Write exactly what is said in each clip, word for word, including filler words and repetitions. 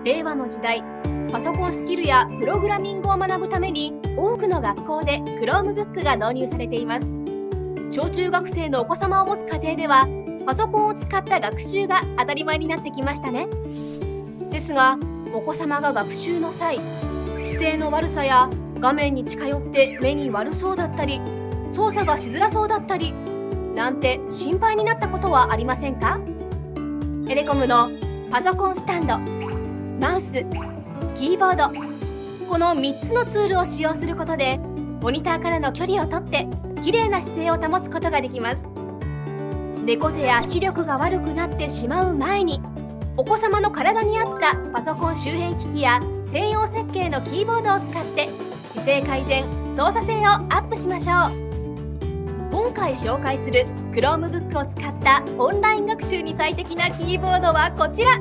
令和の時代、パソコンスキルやプログラミングを学ぶために多くの学校で Chromebook が導入されています。小中学生のお子様を持つ家庭ではパソコンを使った学習が当たり前になってきましたね。ですが、お子様が学習の際、姿勢の悪さや画面に近寄って目に悪そうだったり、操作がしづらそうだったりなんて心配になったことはありませんか？エレコムのパソコンスタンド、マウス、キーボード、このみっつのツールを使用することでモニターからの距離をとって綺麗な姿勢を保つことができます。猫背や視力が悪くなってしまう前に、お子様の体に合ったパソコン周辺機器や専用設計のキーボードを使って姿勢改善、操作性をアップしましょう。今回紹介する Chromebook を使ったオンライン学習に最適なキーボードはこちら。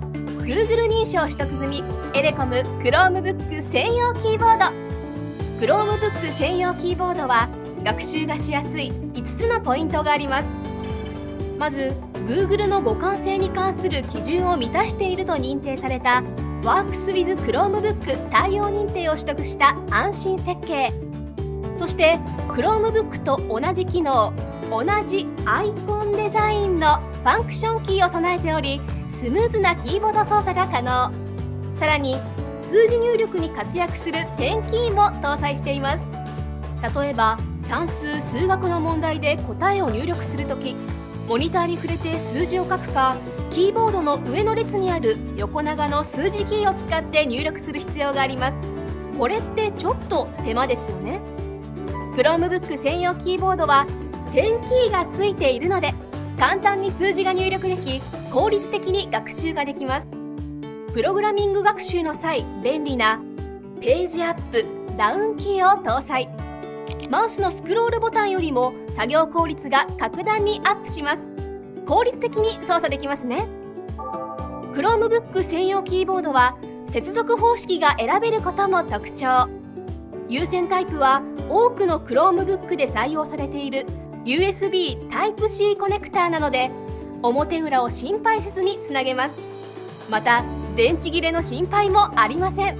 Google 認証取得済みエレコム Chromebook 専用キーボード。 Chromebook 専用キーボードは学習がしやすいいつつのポイントがあります。まず Google の互換性に関する基準を満たしていると認定された Works with Chromebook 対応認定を取得した安心設計。そして Chromebook と同じ機能、同じアイコンデザインのファンクションキーを備えており、スムーズなキーボード操作が可能。さらに数字入力に活躍する点キーも搭載しています。例えば算数・数学の問題で答えを入力するとき、モニターに触れて数字を書くか、キーボードの上の列にある横長の数字キーを使って入力する必要があります。これってちょっと手間ですよね。Chromebook 専用キーボードは点キーがついているので簡単に数字が入力でき、効率的に学習ができます。プログラミング学習の際便利なページアップ・ダウンキーを搭載。マウスのスクロールボタンよりも作業効率が格段にアップします。効率的に操作できますね。Chromebook 専用キーボードは接続方式が選べることも特徴。有線タイプは多くの Chromebook で採用されている ユーエスビー タイプシー コネクターなので、表裏を心配せずにつなげます。また電池切れの心配もありません。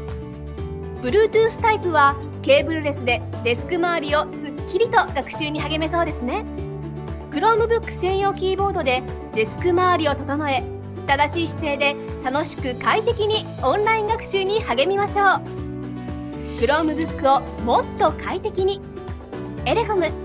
Bluetooth タイプはケーブルレスでデスク周りをすっきりと学習に励めそうですね。 Chromebook 専用キーボードでデスク周りを整え、正しい姿勢で楽しく快適にオンライン学習に励みましょう。Chromebook をもっと快適に。エレコム